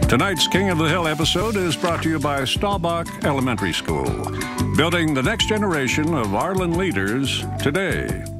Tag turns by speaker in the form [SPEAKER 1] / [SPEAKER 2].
[SPEAKER 1] Tonight's King of the Hill episode is brought to you by Staubach Elementary School, building the next generation of Arlen leaders today.